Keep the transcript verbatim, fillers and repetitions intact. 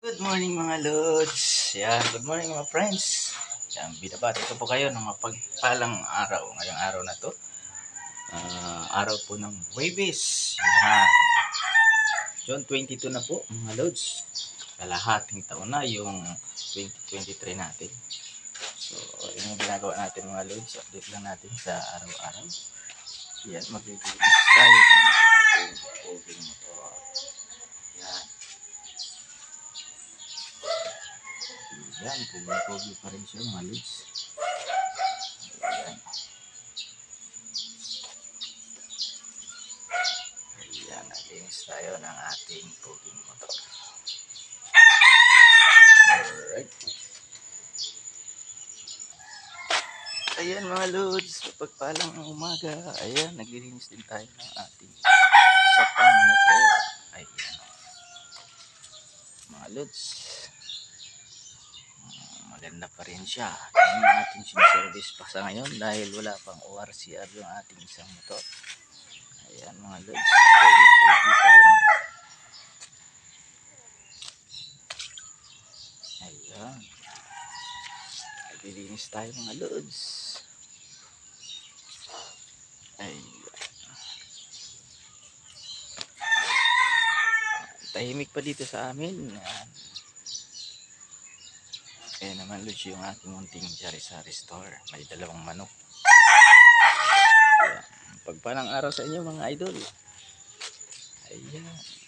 Good morning mga lods. Yan, good morning mga friends. Yan, binabati ko po kayo ng mapagpalang araw. Ngayong araw na to. Uh, araw po ng Huwebes. Yan. June twenty-two na po mga lods. Kalahating taon na yung twenty twenty-three natin. So, yun yung ginagawa natin mga lods. Update lang natin sa araw-araw. Yan, magbibigay tayo ng ating folding motor. Yan. Yan, pogi-pogi pa rin siya mga lods. Ayan. Ayan, naglinis tayo ng ating pogi motor. Alright. Ayan mga lods, pagpalang umaga. Ayan, naglilinis din tayo ng ating sapang motor. Ayan. Mga lods. Maganda pa rin siya. Yung ating siniservice pa sa ngayon dahil wala pang O R C R yung ating isang motor. Ayan mga lods, pogi-pogi pa rin. Ayan, naglilinis tayo mga lods. Ayan, tahimik pa dito sa amin. Ayan. Ayan naman lods yung aking munting sari-sari store. May dalawang manok. Ayan. Pagpalang araw sa inyo mga idol. Ayan.